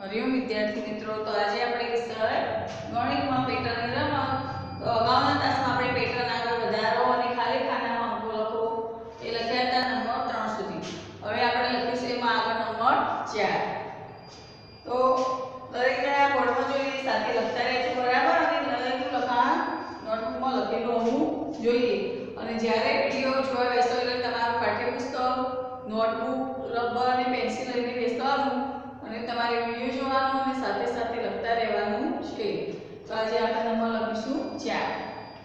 હરિઓમ વિદ્યાર્થી મિત્રો, તો આજે આપણે વિષય ગણિતમાં પેટર્નની રમત. તો અગાઉના તાસમાં આપણે પેટર્ન આગળ વધારો અને ખાલી ખાનામાં અંકો લખો એ લખ્યા હતા નંબર 3 સુધી. હવે આપણે લખીશું એમાં આગળ નંબર 4. તો દરેક જણા બોર્ડમાં જોઈને સાથે લખતા રહેજો, બરાબર? અને દરેકનું લખાણ નોટબુકમાં લખેલું હોવું જોઈએ. અને જ્યારે વિડીયો જોવા બેસો એટલે તમારું પાઠ્યપુસ્તક, નોટબુક, રબર અને પેન્સિલ લઈને બેસવાનું અને તમારે વિડિયો જોવાનો અને સાથે સાથે લખતા રહેવાનું છે. તો આજે આપણે નંબર લખીશું 4.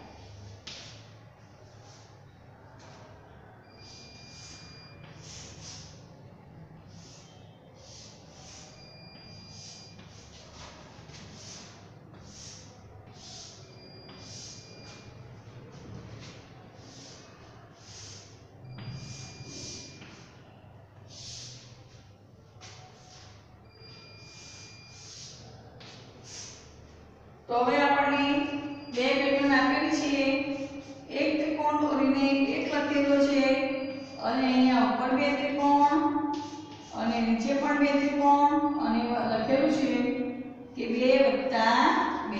તો હવે આપણને બે પેટર્ન આપેલી છે. એક ત્રિકોણ દોરીને એક લખેલો છે અને અહીંયા ઉપર બે ત્રિકોણ અને નીચે પણ બે ત્રિકોણ અને લખેલું છે કે 2 + 2.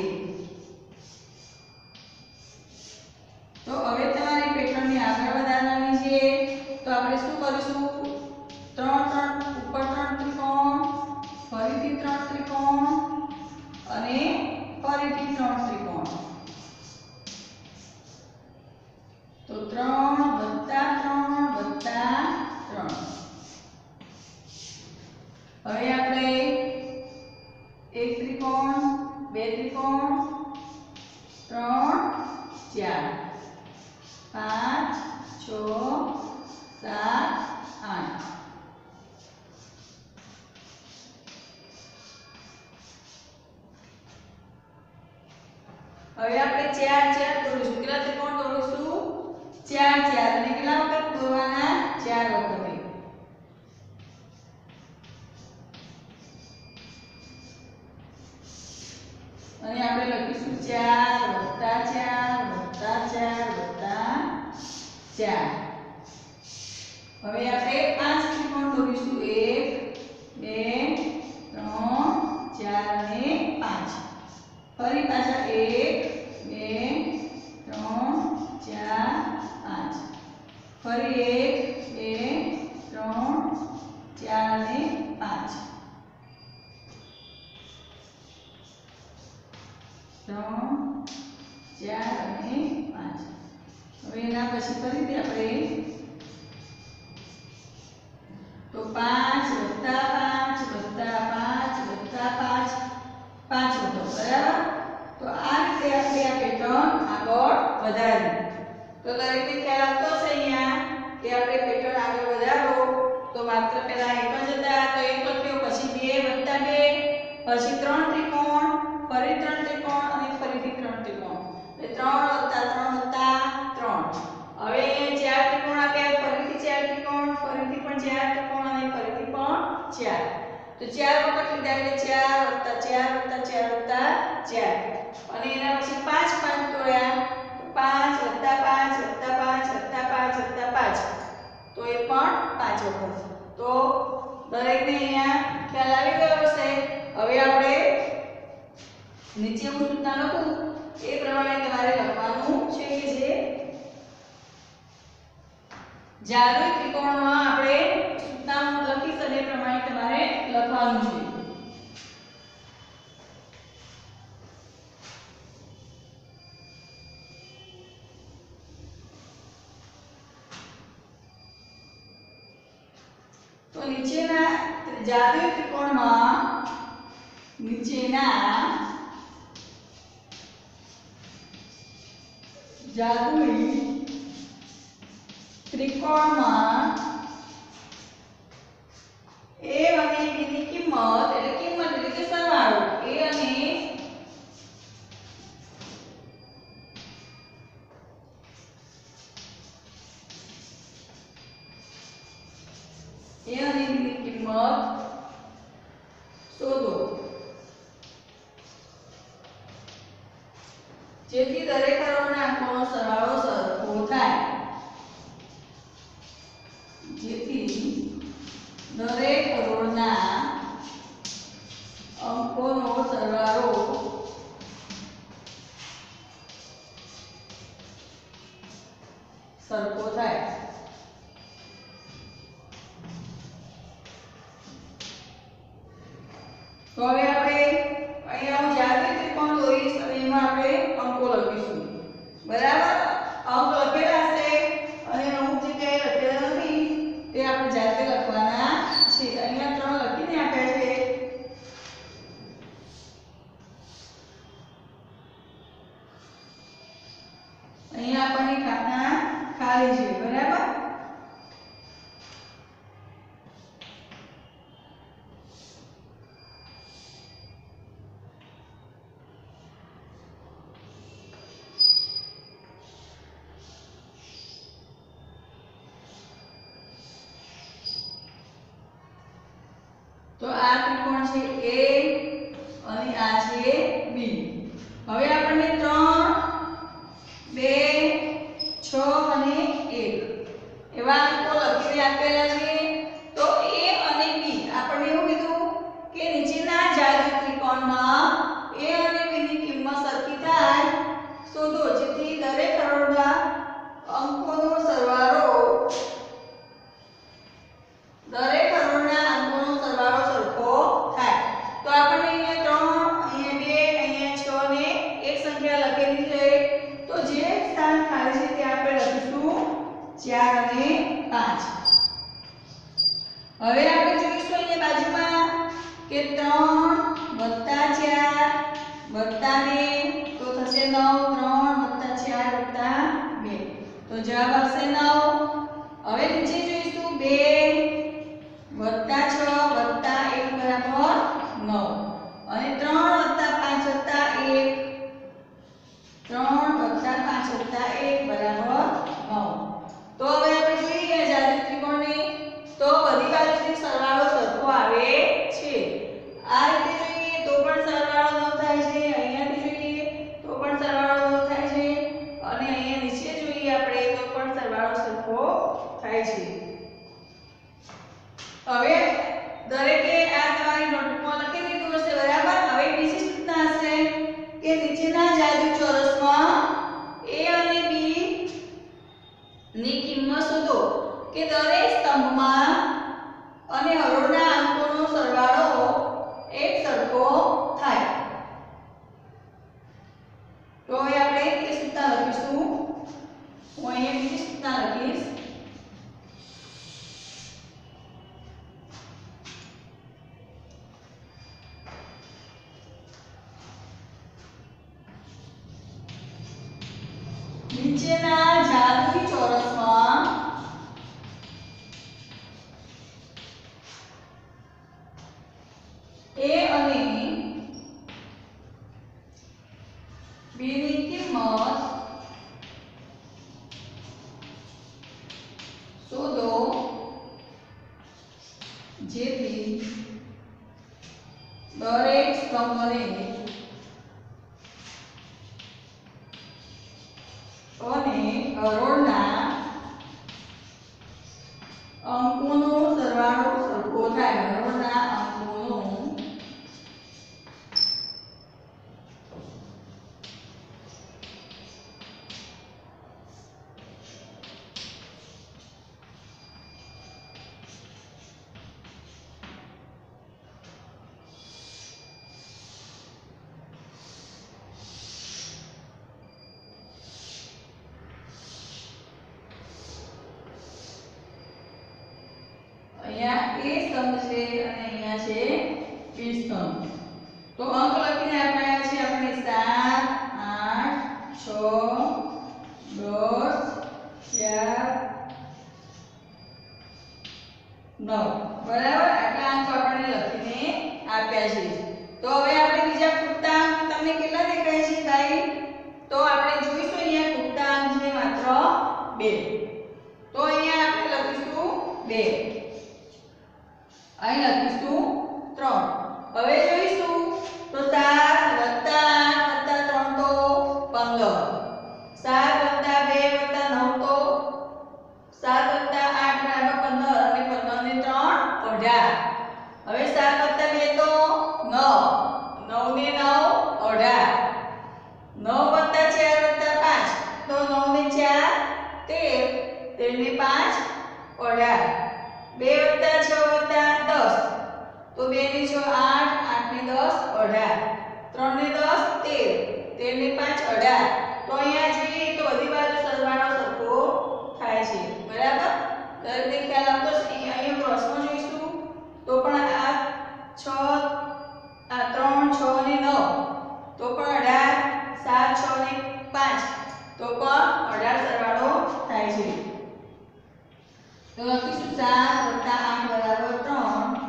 તો હવે તમારી પેટર્નની આગળ વધારવાની છે. તો આપણે શું કરીશું? 3 ઉપર 3 ત્રિકોણ, ફરીથી 3 ત્રિકોણ અને ફરીથી 3 ત્રિકોણ. તો 3 + 3 + 3. હવે આપણે એક ત્રિકોણ, બે ત્રિકોણ, 3 4 5 6 7 8. હવે આપણે 4 4 દોરીશું. કેટલા ત્રિકોણ દોરીશું? 4 4. અને કેટલા વખત દોરવાના? 4 વખત. અને આપણે લખીશું 4 + 4 + 4 + 4. હવે આપણે 5 ત્રિકોણ દોરીશું. 1 2 3 4 અને 5. ફરી પાછા 1 2 3 4 5. ફરી 1 2 3 4 અને 5. 3 4 અને 5. હવે એના પછી ફરીથી આપણે તો 5 + 5 + 5 + 5 5 હતો, બરાબર? તો આ રીતે આપણે આ પેટર્ન આગળ વધારી. તો દરેકને ખ્યાલ આવતો હશે અહીંયા કે આપણે પેટર્ન આગળ વધારો તો માત્ર પહેલા એક જ હતા તો એક લખ્યો, પછી 2 + 2, પછી 3 ત્રિકોણ, ફરી 3 ત્રિકોણ અને ફરીથી 3 ત્રિકોણ. એટલે 3 + 3 + 3. હવે 4 ત્રિકોણ આપ્યા, ફરીથી 4 ત્રિકોણ, ફરીથી પણ 4 ત્રિકોણ અને ફરીથી પણ 4. તો 4 વખત લીધા એટલે 4 + 4 + 4 + 4. અને એના પછી 5 5 તોડ્યા તો 5 + 5 + 5 + 5 + 5. તો એ પણ 5 વખત. તો દરેકને અહીંયા ખ્યાલ આવી ગયો હશે. હવે આપણે નીચે હું સૂચના લખું એ પ્રમાણે તમારે લખવાનું છે કે જે જાદુઈ ત્રિકોણમાં આપણે સૂચના લખીશ અને એ પ્રમાણે તમારે લખવાનું છે. તો નીચેના જાદુઈ ત્રિકોણમાં નીચેના જાદુઈ ત્રિકોણમાં a અને b ની કિંમત એટલે કે સરવાળો a અને b ની કિંમત શોધો, જેથી દરેક હરોળના અંકોનો સરવાળો સરખો થાય. જેથી દરેક હરોળના અંકોનો સરવાળો સરખો થાય. તો હવે આપણે અહીંયા હું જાતે ત્રિકોણ દોરીશ અને એમાં આપણે અંકો લખીશું. બરાબર? અંક લખેલા છે અને અમુક જગ્યાએ લખેલા નથી તે આપણે જાતે લખવાના છે. અહીંયા 3 લખીને આપ્યા છે. અહીંયા આપણને ખાના ખાલી છે. બરાબર? તો આ ત્રિકોણ છે A અને આ છે B. હવે આપણને 3 2 6 અને 1 એવા અંકો લખીને આપેલા છે. તો A અને B આપણે એવું કીધું કે નીચેના જાદુ ત્રિકોણમાં A અને B ની કિંમત સરખી થાય શોધો જેથી દરેક હરોળના અંકોનો સરવાળો સરખો થાય. તો આપણને અહીંયા 3 અહીંયા 2 અહીંયા 6 ને એક સંખ્યા લખેલી છે. તો જે સ્થાન ખાલી છે તે આપણે લખીશું 4 અને 5. હવે આપણે જોઈશું અહીંયા બાજુમાં કે 3 + 4 + 2 તો થશે 9. 3 + 4 + 2 તો જવાબ આવશે 9. હવે નીચે જોઈશું 2 + 6 + 1 બરાબર 9 અને 3 + 5 + 1 3 + 5 + 1 બરાબર 9. તો હવે આપણે જોઈએ જાદુ ત્રિકોણને તો બધી બાજુથી સરવાળો સરખો આવે છે. આ રીતે જોઈએ તો પણ સરવાળો 9 થાય છે. અહીંયાથી જોઈએ તો પણ સરવાળો 9 થાય છે અને અહીંયા નીચે જોઈએ આપણે તો પણ સરવાળો સરખો થાય છે. હવે દરેકે આ તમારી નોટબુકમાં લખી દીધું હશે. બરાબર? હવે બીજી સૂચના હશે કે નીચેના જાદુ ચોરસમાં A અને B ની કિંમત શોધો કે દરેક સ્તંભમાં અને હરોળના અંકોનો સરવાળો એક સરખો થાય. તો હવે આપણે તે સૂચના લખીશું. હું અહીંયા બીજી સૂચના લખીશ. નીચેના જાદુઈ ચોરસમાં A અને B ની કિંમત શોધો જેથી દરેક સ્તંભને અને હરોળના અંકોનો સરવાળો સરખો થાય. હરોળના અંકોનો અહીંયા A સ્તંભ છે અને અહીંયા છે B સ્તંભ. તો અંક લખીને આપ્યા છે આપણે 7 8 6 10 4 9 બરાબર? આટલા અંકો આપણે લખીને આપ્યા છે. તો હવે આપણે બીજા ખૂટતા અંક તમને કેટલા દેખાય છે ભાઈ? તો આપણે જોઈશું અહીંયા ખૂટતા અંક છે માત્ર 2. તો અહીંયા આપણે લખીશું 2. અહીં લખીશું 3. હવે જોઈશું તો 7 + 8 + 3 તો 15. 7 + 2 + 9 તો 7 + 8 = 15 અને 15 ને 3 18. હવે 7 + 2 તો 9 18 3 ને 10 13 13 ને 5 18 તો અહીંયા જોઈએ તો બધી બાજુ સરવાળો સરખો થાય છે બરાબર દરેકને ખ્યાલ આવતો છે અહીંયા ક્રોસમાં જોઈશું તો પણ આ 6 આ 3 6 ને 9 તો પણ 18 7 6 ને 5 તો પણ 18 સરવાળો થાય છે તો લખીશું 7 + 8 બરાબર 3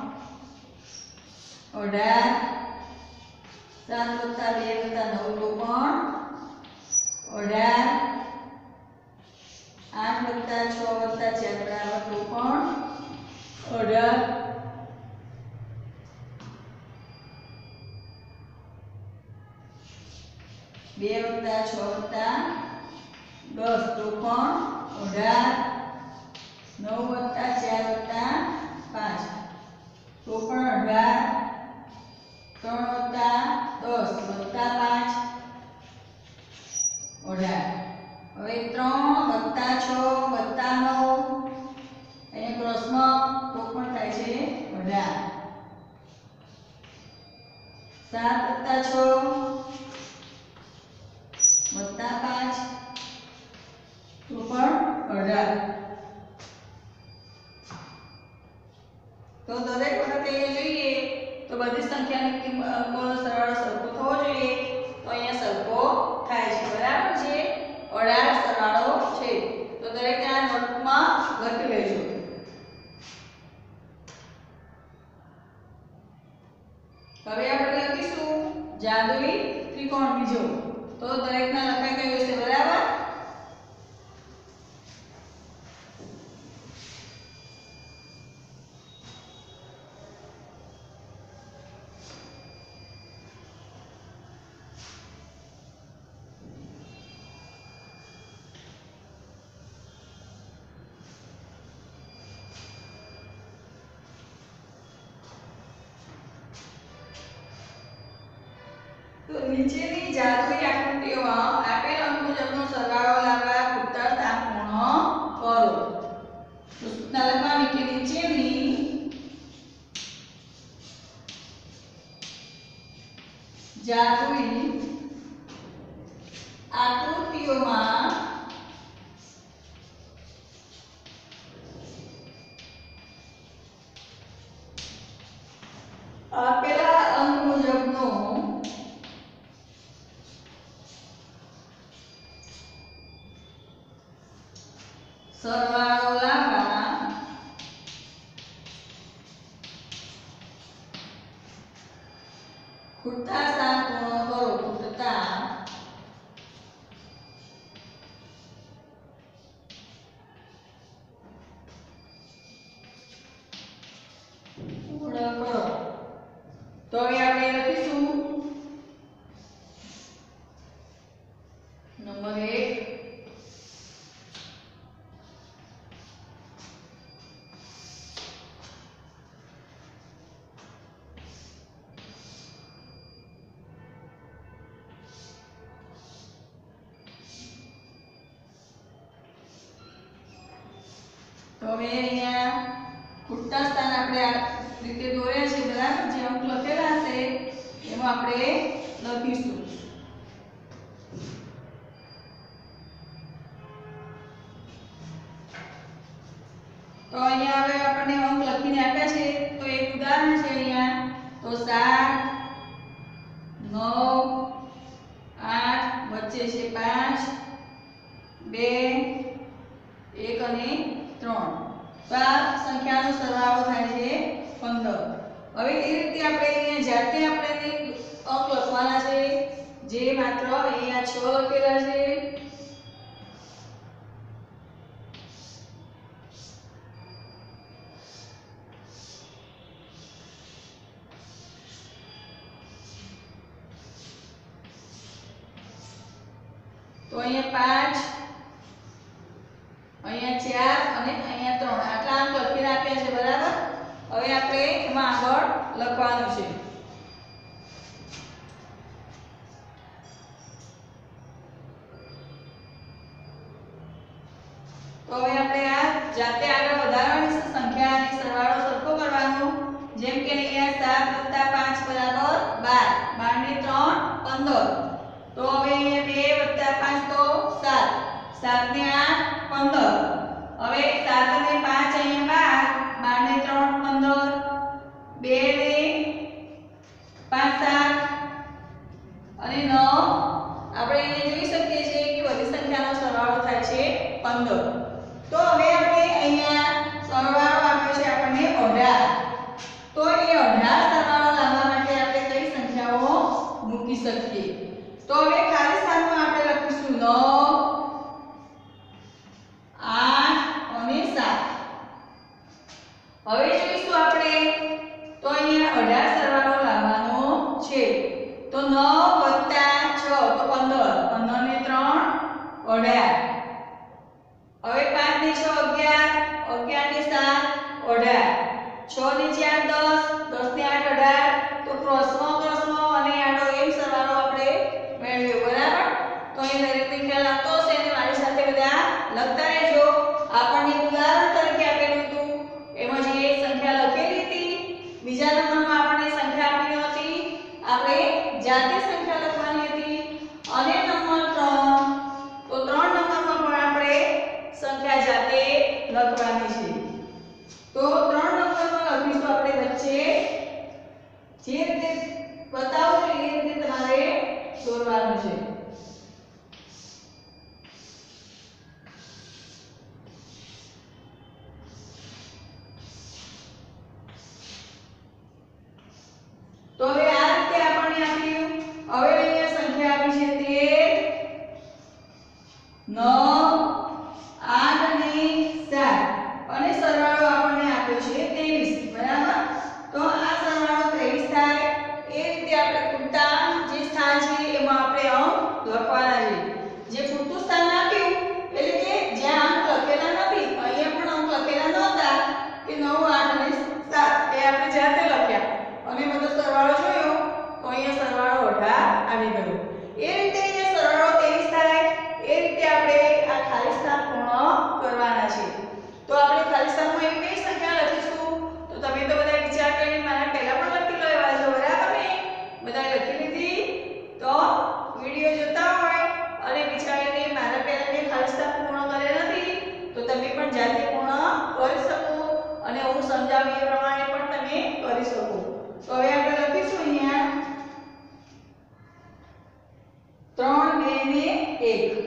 18 7 + 2 + 9 તો પણ 18 8 + 6 + 4 બરાબર તો પણ 18 2 + 6 + 10 તો પણ 18 9 + 4 + 5 તો પણ 18 3 + 10 + 5 18 હવે 3 + 6 + 9 અહીંયા ક્રોસમાં તો પણ થાય છે 18 7 + 6 + 5 તો પણ 18 તો દરેક વખતે જોઈએ તો બધી સંખ્યાની અંકોનો સરવાળો સરખો થવો જોઈએ તો અહીંયા સરખો થાય છે બરાબર છે 18 સરવાળો છે તો દરેક આ નોટમાં લખી લેજો હવે આપણે લખીશું જાદુઈ ત્રિકોણ બીજો તો દરેકના લખાઈ ગયું છે બરાબર તો નીચેની જાદુઈ આકૃતિઓમાં આપેલ અંક મુજબનો સરવાળો લાવવા ખૂટતા સ્થાન પૂર્ણ કરો તો સૂચના લખવાની કે નીચેની જાદુઈ આકૃતિઓમાં આપેલા અંક મુજબનો સરવાળો લાવવા ખૂટતા સ્થાન પૂર્ણ કરો ખૂટતા પૂર્ણ કરો તો હવે આપણે લખીશું નંબર 1 તો હવે અહીંયા ખૂટતા સ્થાન આપણે આ રીતે દોર્યા છે બરાબર જે અંક લખેલા છે એમાં આપણે લખીશું તો અહીંયા હવે આપણને અંક લખીને આપ્યા છે તો એક ઉદાહરણ છે અહીંયા તો 7 9 8 વચ્ચે છે 5 2 1 અને 3 તો આ સંખ્યાનો સરવાળો થાય છે 15 હવે એ રીતે આપણે અહીંયા જાતે આપણે અંક લખવાના છે જે માત્ર અહીંયા 6 લખેલા છે તો અહીંયા 5 અહીંયા 4 અને અહીંયા 3 આટલા અંક લખીને આપ્યા છે બરાબર હવે આપણે એમાં આગળ લખવાનું છે તો હવે આપણે આ જાતે આગળ વધારવાની સંખ્યાની સરવાળો સરખો કરવાનો જેમ કે અહીંયા 7 + 5 = 12 15. તો હવે અહીંયા 2 + 5 તો 7. 7 ને 8 15. હવે 7 અને 5 અહીંયા 12. 12 ને 3 15. 2 ને 5 7 અને 9. આપણે અહીંયા જોઈ શકીએ છીએ કે બધી સંખ્યાનો સરવાળો થાય છે 15. તો હવે આપણે અહીંયા સરવાળો આપ્યો છે આપણને 18. તો એ 18 સરવાળો લાવવા માટે આપણે કઈ સંખ્યાઓ મૂકી શકીએ? તો હવે ખાલી સ્થાનમાં આપણે લખીશું 9 8 અને 7. હવે જોઈશું આપણે તો અહીંયા 18 સરવાળો લાવવાનો છે. તો 9 + 6 તો 15. 15 ને 3 18. હવે 5 ને 6 11. 11 ને 7 18. 6 ને 4 10. 10 ને 8 18. તો ક્રોસમાં અને આડો એમ સરવાળો આપણે મેળવ્યો. બરાબર? તો અહીં દરેકને ખ્યાલ આવતો હશે અને મારી સાથે બધા લખતા રહેજો. આપણને ઉદાહરણ તરીકે આપેલું હતું એમાં જે સંખ્યા લખેલી હતી, બીજા નંબરમાં આપણને સંખ્યા આપી હતી, આપણે જાતે સંખ્યા લખવાની હતી. અને નંબર 3, તો 3 નંબરમાં પણ આપણે સંખ્યા જાતે લખવાની છે. તો 3 નંબરમાં લખીશું આપણે વચ્ચે જે રીતે બતાવું છું એ રીતે તમારે દોરવાનું છે. તો હવે આ રીતે આપણને આપ્યું. હવે અહીંયા સંખ્યા આપી છે 13 9 8 અને 7 અને સરવાળો આપણને આપ્યો છે 23. બરાબર? તો આ સરવાળો 23 થાય એ રીતે આપણે ખૂટતા જે સ્થાન છે એમાં આપણે અંક લખવાના છે. જે ખૂટતું સ્થાન આપ્યું એટલે કે જ્યાં અંક લખેલા નથી, અહીંયા પણ અંક લખેલા નહોતા કે 9 8 અને 7 એ આપણે જાતે લખ્યા અને બધો સરવાળો જોયો તો અહીંયા સરવાળો 18 આવી ગયો. એ રીતે અહીંયા સરવાળો 23 થાય એ રીતે આપણે આ ખાલી સ્થાન પૂર્ણ કરવાના છે. તો આપણે ખાલી સ્થાનમાં એવી કઈ સંખ્યા લખીશું? તો તમે તો બધા વિચાર કરીને મારા પહેલા પણ લખી લેવા છો. બરાબર ને? બધા લખી લીધી? તો વિડિયો જોતા હોય અને વિચારીને મારા પહેલા મેં ખાલી સ્થાન પૂર્ણ કરેલ નથી તો તમે પણ જાતે પૂર્ણ કરી શકો અને હું સમજાવું એ પ્રમાણે પણ તમે કરી શકો. તો હવે આપણે લખીશું અહીંયા 3 2 ને 1.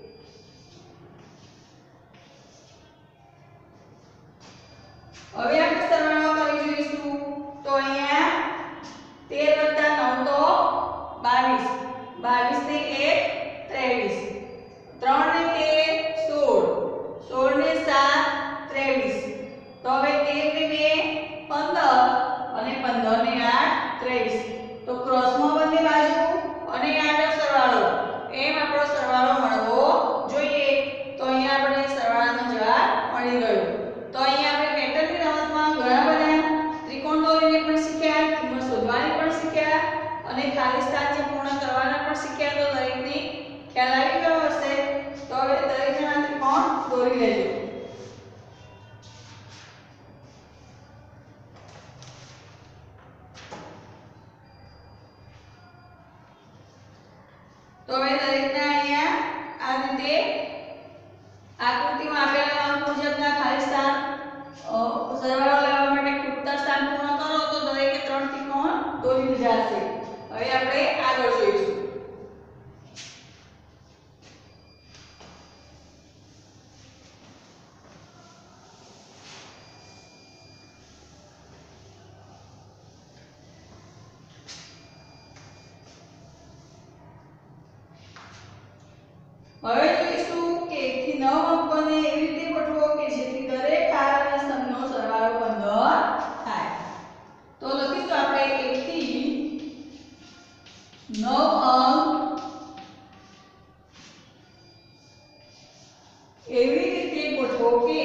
હવે આપણે સરવાળો કરી જોઈશું. તો અહીંયા 13 + 9 તો 22. 22 ને 1 23. 3 ને 13 16. 16 ને 7 23. તો હવે 13 ને 2 15 અને 15 ને 8 23. તો ક્રોસમાં બંને બાજુ અને આડો સરવાળો એમ આપણો સરવાળો મળવો જોઈએ. તો અહીંયા આપણે સરવાળાનો જવાબ મળી ગયો. તો અહીંયા આપણે પેટર્નની રમતમાં ઘણા બધા ત્રિકોણ દોરીને પણ શીખ્યા, કિંમત શોધવાની પણ શીખ્યા અને ખાલી સ્થાન જે પૂર્ણ કરવાના પણ શીખ્યા. તો દરેકને ખ્યાલ આવી ગયો હશે. તો હવે દરેક જણા ત્રિકોણ દોરી લેજો. તો હવે દરેકના અહીંયા આ રીતે આકૃતિમાં આપેલા અંક મુજબના ખાલી સ્થાન સરવાળો લેવા માટે ખૂટતા સ્થાન પૂર્ણ કરો તો દરેકે 3 ત્રિકોણ દોરી લીધા હશે. હવે આપણે આગળ જોઈશું. હવે જોઈશું કે 1 થી 9 અંકોને એવી રીતે ગોઠવો કે જેથી દરેક હાર અને સ્તંભનો સરવાળો 15 થાય. તો લખીશું આપણે 1 થી 9 અંક એવી રીતે ગોઠવો કે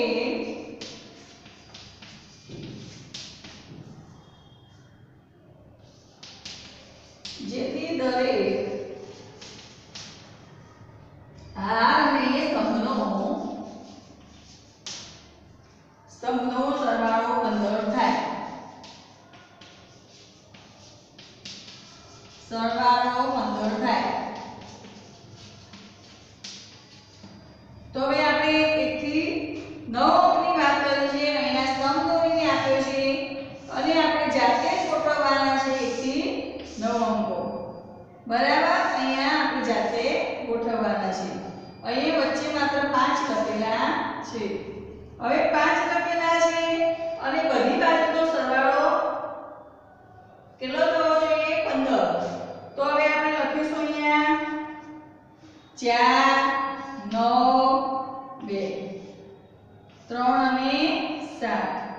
જેથી દરેક હાર અને સ્તંભનો સરવાળો 15 થાય. સરવાળો 15 થાય. તો હવે આપણે 1 થી 9 અંકની વાત કરી છે. અહીંયા સ્તંભ દોરીને આપ્યો છે અને આપણે જાતે જ ગોઠવવાના છે 1 થી 9 અંકો. બરાબર, અહીંયા આપણે જાતે ગોઠવવાના છે. અહીંયા વચ્ચે માત્ર 5 લખેલા છે. હવે 5 લખેલા છે અને બધી બાજુનો સરવાળો કેટલો થવો જોઈએ? 15. તો હવે આપણે લખીશું અહીંયા 4 9 2 3 અને 7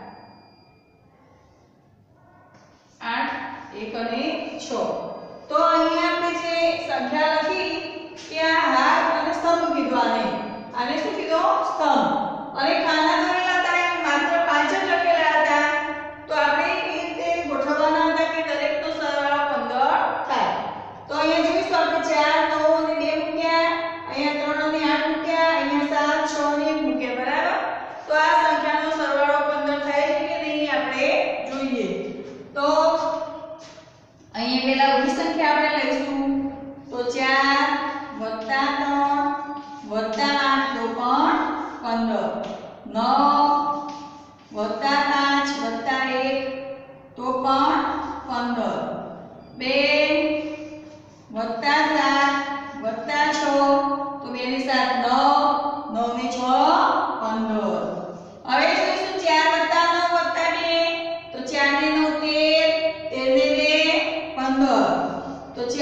8 1 અને 6. તો અહીંયા આપણે જે સંખ્યા લખી કે આ હાર અને સ્તંભ કીધો, આને શું કીધો? સ્તંભ. અને ખાના દોરેલા હતા માત્ર 5 જ લખેલા હતા. તો આપણે એ રીતે ગોઠવવાના હતા કે દરેકનો સરવાળો 15 થાય. તો અહીંયા જોઈશું આપણે 4 9 અને 2 મૂક્યા, અહીંયા 3 અને 8 મૂક્યા, અહીંયા 7 6 અને 1 મૂક્યા. બરાબર, તો આ સંખ્યાનો સરવાળો 15 થાય છે કે નહીં આપણે જોઈએ. તો અહીંયા પહેલા ઉભી સંખ્યા આપણે લઈશું. તો 4 + 3 + 8 તો પણ 15. 9 + 5 + 1 તો પણ 15. 2 + 7 + 6 તો 2 ને 7 9 9 ને 6 15. હવે જોઈશું 4 + 9 + 2 તો 4 ને 9 13 13 ને 2 15. તો 4 + 9 + 2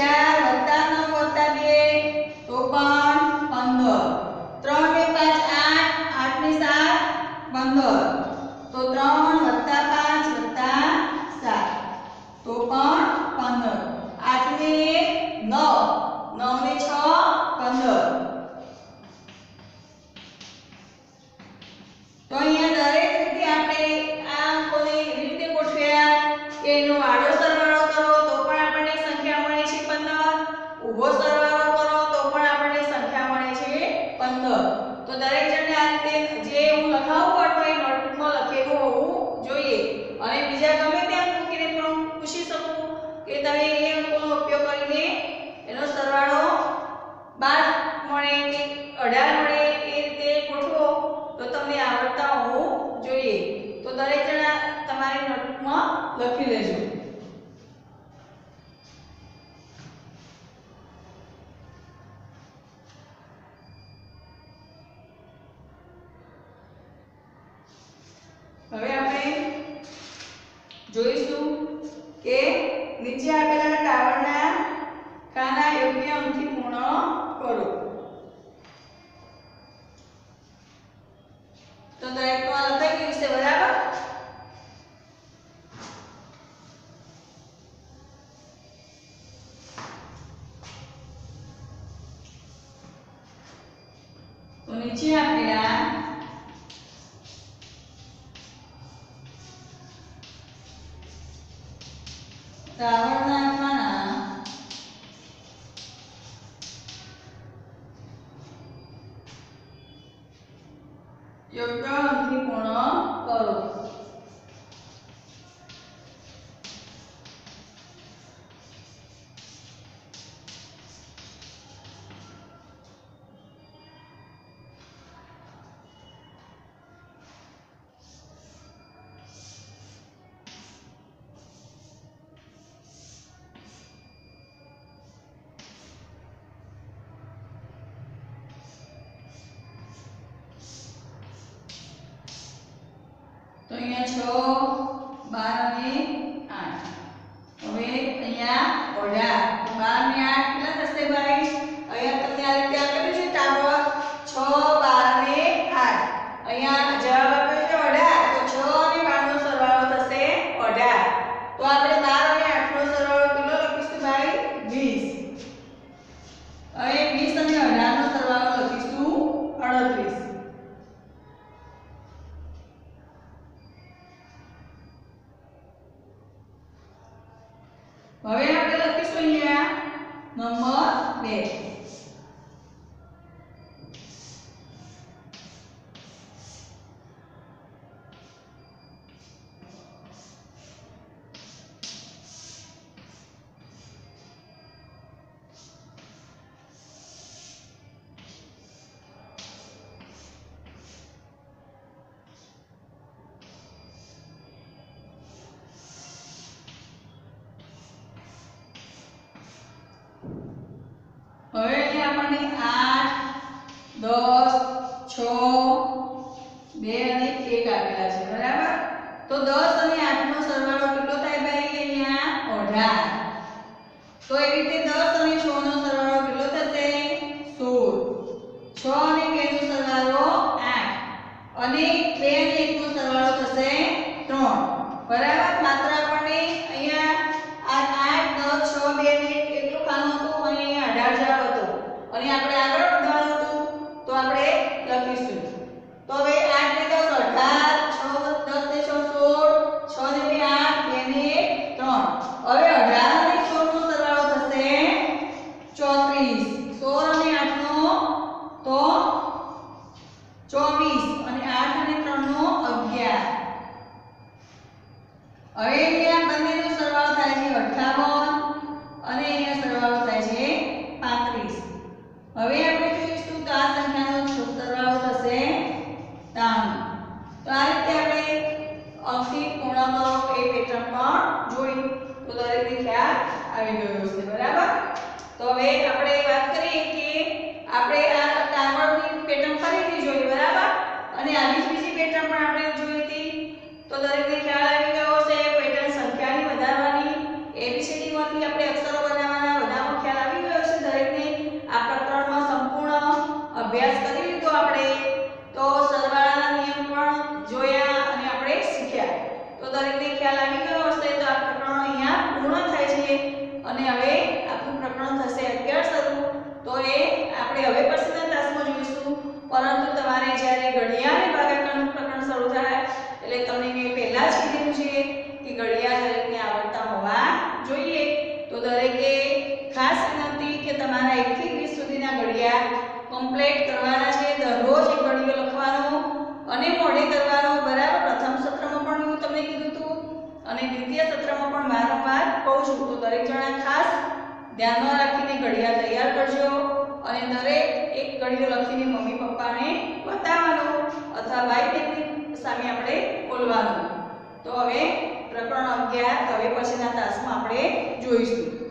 તો પણ 15. 3 ને 5 8 8 ને 7 15. તો 3 + 5 + 7 તો પણ 15. 8 ને 1 9 9 ને 6 15. તો અહીંયા દરેક રીતે આપણે આ અંકોને એવી રીતે ગોઠવ્યા કે એનો આડો સરવાળો કરો તો પણ આપણને સંખ્યા મળે છે 15. ઊભો સરવાળો કરો તો પણ આપણને સંખ્યા મળે છે 15. તો દરેક જણને આ રીતે જે હું લખાવું પડતો એ નોટબુકમાં લખેલું હોવું જોઈએ. અને બીજા ગમે ત્યાં મૂકીને પણ પૂછી શકું કે તમે એ અંકોનો ઉપયોગ કરીને એનો સરવાળો 12 મળે કે 18 મળે એ રીતે ગોઠવો તો તમને આવડતા હોવું જોઈએ. તો દરેક જણા તમારી નોટબુકમાં લખી લેજો. હવે આપણે જોઈશું કે નીચે આપેલા ટાવરના ખાના યોગ્ય અંકથી પૂર્ણ કરો. તો દરેકમાં લખાઈ ગયું છે. બરાબર, તો નીચે આપેલા ટાવરના ખાના યોગ્ય અંકથી પૂર્ણ કરો. તો અહીંયા 6 12 અને 8. હવે અહીંયા 18 12 ને 8 કેટલા થશે ભાઈ? અહીંયા તમને આ રીતે આપેલું છે ટાવર 6 12 ને 8. અહીંયા જવાબ આપ્યો છે 18. તો 6 અને 12 નો સરવાળો થશે 18. તો આપણે 12 અને 8 નો સરવાળો કેટલો લખીશું ભાઈ? 20. હવે 20 અને 18 નો સરવાળો લખીશું 38. હવે આપણે લખીશું અહીંયા નંબર 2. આપણને 8 10 6 2 અને 1 આપેલા છે બરાબર। તો 10 અને 8 નો સરવાળો કેટલો થાય ભાઈ અહીંયા 18। તો એવી રીતે 10 અને 6 નો સરવાળો કેટલો થશે 16। 6 અને 2 નો સરવાળો 8 અને 2 અને 1 નો સરવાળો થશે 3 બરાબર। માત્ર આપણને અહીંયા આ 8 10 6 2 ને કેટલું ખાનું હતું અને અહીંયા 18 જવાબ હતો અને આપણે આગળ વધવાનું હતું તો આપણે લખીશું। તો હવે 8 ને 10 18 6 10 ને 6 16 6 ને 2 8 2 ને 1 3 હવે 18 અને 16 નો સરવાળો થશે 34। 16 અને 8 નો તો 24 અને 8 અને 3 નો 11। હવે અહીંયા બંનેનો સરવાળો થાય છે 58 અને અહીંયા સરવાળો થાય છે 35। હવે આપણે જોઈશું તો આ સંખ્યાનો સરવાળો થશે 93। તો આ રીતે આપણે અંશી પૂર્ણાંકો એ પેટર્ન પણ જોઈ તો દરેકને ખ્યાલ આવી ગયો હશે બરાબર। તો હવે આપણે વાત કરીએ કે આપણે આ ટાવરની પેટર્ન ફરીથી જોઈ બરાબર અને આવી બીજી પેટર્ન પણ આપણે જોઈ હતી તો દરેકને ખ્યાલ આવી ગયો હશે। પેટર્ન સંખ્યાની વધારવાની ABCD માંથી આપણે અક્ષરો બનાવવાના બધાનો ખ્યાલ આવી ગયો છે દરેકને। આ પ્રકરણમાં સંપૂર્ણ અભ્યાસ કરી લીધો આપણે તો સરવાળાના નિયમ પણ જોયા અને આપણે શીખ્યા તો દરેકને ખ્યાલ આવી ગયો હશે। તો આ પ્રકરણ અહીંયા પૂર્ણ થાય છે અને હવે આપણું પ્રકરણ થશે 11 શરૂ। તો એ આપણે હવે પછીના ક્લાસમાં જોઈશું પરંતુ તમારે જ્યારે ઘડિયાળ અને ભાગાકારનું પ્રકરણ શરૂ થાય એટલે તમને મેં પહેલા જ કીધું છે કે ઘડિયાળ દરેકને આવડતા હોવા જોઈએ। તો દરેકે ખાસ વિનંતી કે તમારા 1 થી 20 સુધીના ઘડિયાળ કમ્પ્લીટ કરવાના છે। દરરોજ એક ઘડિયો લખવાનો અને મોઢે કરવાનો બરાબર। પ્રથમ સત્રમાં પણ હું તમને કીધું હતું અને દ્વિતીય સત્રમાં પણ વારંવાર કહું છું તો દરેક જણા ખાસ ધ્યાનમાં રાખીને ઘડિયાળ તૈયાર કરજો અને દરેક એક ઘડિયો લખીને મમ્મી પપ્પાને બતાવવાનો અથવા ભાઈ બહેનની સામે આપણે બોલવાનું। તો હવે પ્રકરણ 11 હવે પછીના તાસમાં આપણે જોઈશું।